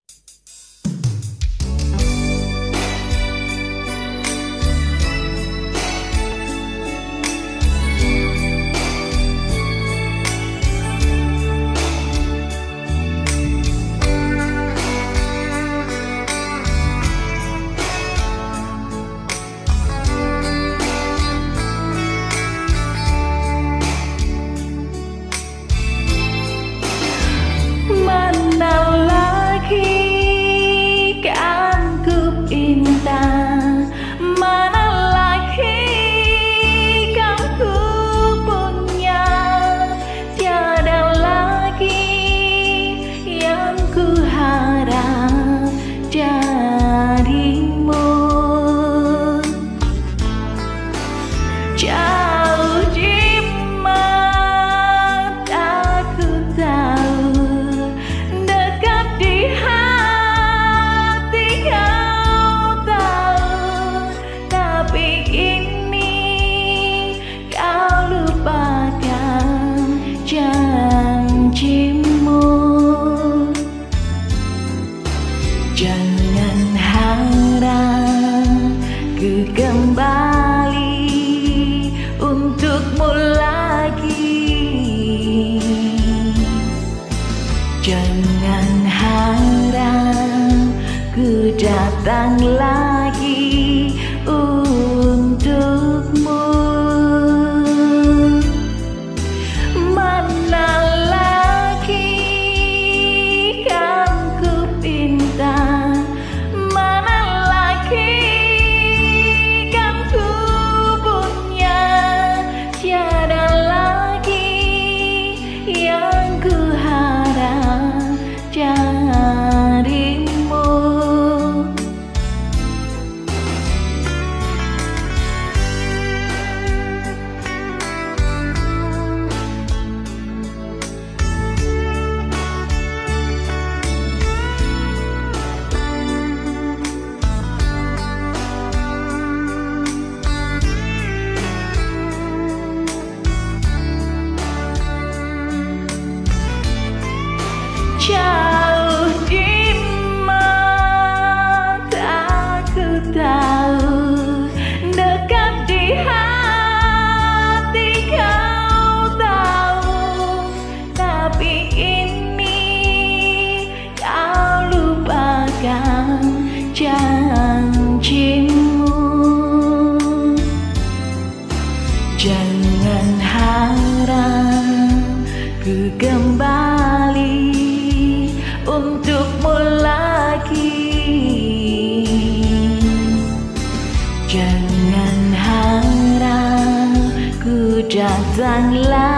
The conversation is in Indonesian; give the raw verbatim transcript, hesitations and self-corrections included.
Jangan harap ku kembali untukmu lagi. Jangan harap ku datang lagi untukmu. Mana lagi kan ku pinta, mana lagi kan ku punya. Tiada lagi yang ku harap darimu. Jauh di mata ku tahu, dekat di hati kau tahu, tapi ini kau lupakan janjimu. Jangan harap ku kembali untukmu lagi. Jangan harap ku datang lagi